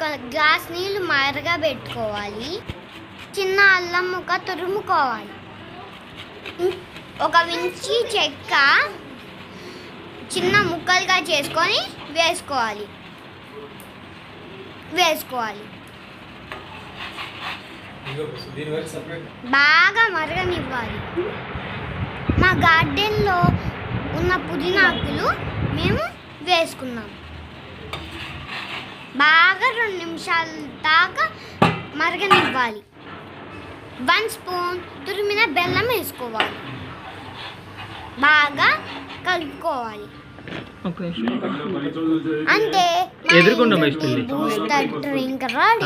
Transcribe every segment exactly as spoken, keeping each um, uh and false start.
ఒక గ్లాస్ నీళ్ళు మరగబెట్టుకోవాలి. చిన్న అల్లం ముక్క తురుముకోవాలి. ఒక ఇంచి చెక్క చిన్న ముక్కలుగా చేసుకొని వేసుకోవాలి వేసుకోవాలి బాగా మరగనివ్వాలి. మా గార్డెన్లో ఉన్న పుదీనాకులు మేము వేసుకున్నాం. బాగా రెండు నిమిషాల దాకా మరగనివ్వాలి. వన్ స్పూన్ తురిమిన బెల్లం వేసుకోవాలి. బాగా కలుపుకోవాలి. అంతే, బూస్టర్ డ్రింక్ రెడీ.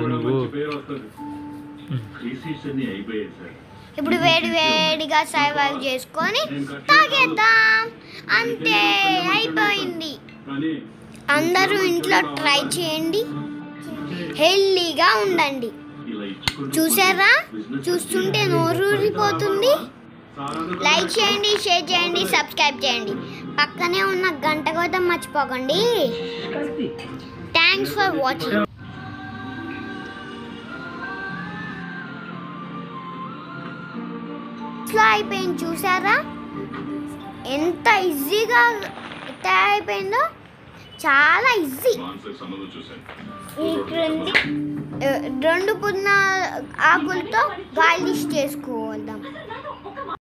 ఇప్పుడు వేడి వేడిగా సర్వ్ చేసుకొని తాగేద్దాం. అంతే, అయిపోయింది. అందరూ ఇంట్లో ట్రై చేయండి, హెల్తీగా ఉండండి. చూసారా, చూస్తుంటే నోరూరిపోతుంది. లైక్ చేయండి, షేర్ చేయండి, సబ్స్క్రైబ్ చేయండి. పక్కనే ఉన్న గంట కొట్టడం మర్చిపోకండి. Thanks for watching. అయిపోయింది, చూసారా ఎంత ఈజీగా తయారైపోయిందో. చాలా ఈజీ. రెండు పుదీనా ఆకులతో గార్నిష్ చేసుకోవద్దాం.